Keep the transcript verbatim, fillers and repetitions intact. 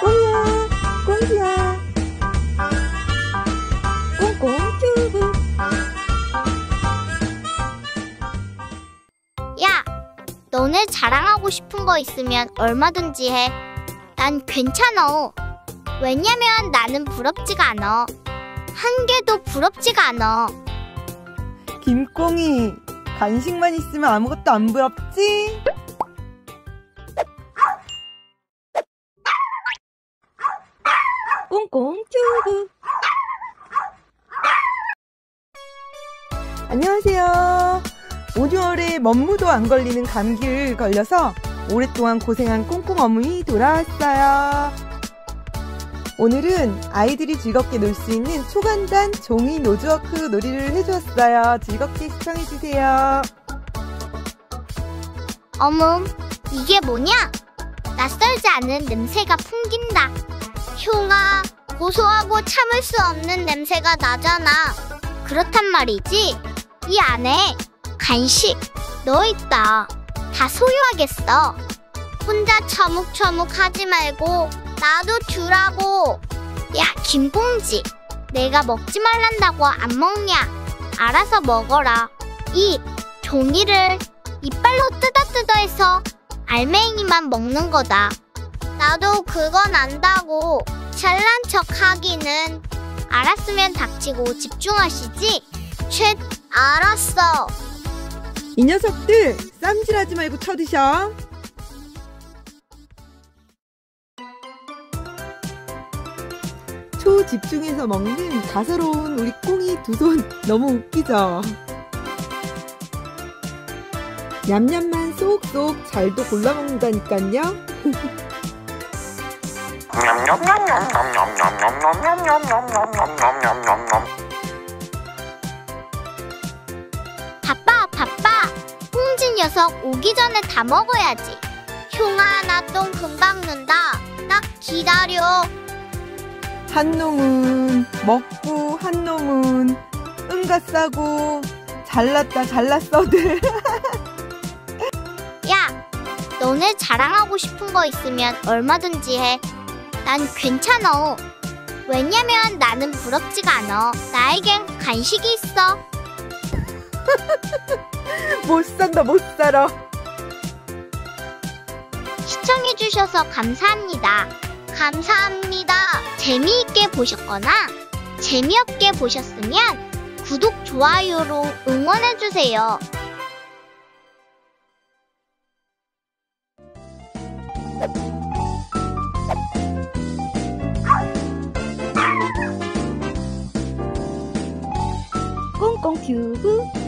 꽁이야, 꽁지야. 꽁꽁 튜브. 야, 너네 자랑하고 싶은 거 있으면 얼마든지 해. 난 괜찮어. 왜냐면 나는 부럽지가 않아. 한 개도 부럽지가 않아. 김꽁이, 간식만 있으면 아무것도 안 부럽지? 꽁꽁 튜브. 안녕하세요. 오월에 먼무도 안 걸리는 감기를 걸려서 오랫동안 고생한 꽁꽁 어머니 돌아왔어요. 오늘은 아이들이 즐겁게 놀 수 있는 초간단 종이 노즈워크 놀이를 해주었어요. 즐겁게 시청해주세요. 어멈, 이게 뭐냐? 낯설지 않은 냄새가 풍긴다. 흉아, 고소하고 참을 수 없는 냄새가 나잖아. 그렇단 말이지? 이 안에 간식 넣어있다. 다 소유하겠어. 혼자 처묵처묵 하지 말고 나도 주라고. 야, 김꽁지, 내가 먹지 말란다고 안 먹냐? 알아서 먹어라. 이 종이를 이빨로 뜯어뜯어 해서 알맹이만 먹는 거다. 나도 그건 안다고. 잘난 척 하기는. 알았으면 닥치고 집중하시지. 쉿, 알았어. 이 녀석들 쌈질하지 말고 쳐드셔. 초집중해서 먹는 가소로운 우리 꽁이 두 손 너무 웃기죠? 냠냠만 쏙쏙 잘도 골라 먹는다니깐요. 바빠 바빠. 꽁지 녀석 오기 전에 다 먹어야지. 흉아, 나 똥 금방 는다. 딱 기다려. 한 놈은 먹고 한 놈은 응가 싸고. 잘났다 잘났어들. 야, 너네 자랑하고 싶은 거 있으면 얼마든지 해. 난 괜찮아. 왜냐면 나는 부럽지가 않아. 나에겐 간식이 있어. 못 산다 못 살아. 시청해주셔서 감사합니다. 감사합니다. 재미있게 보셨거나 재미없게 보셨으면 구독, 좋아요로 응원해주세요. 꽁꽁 튜브.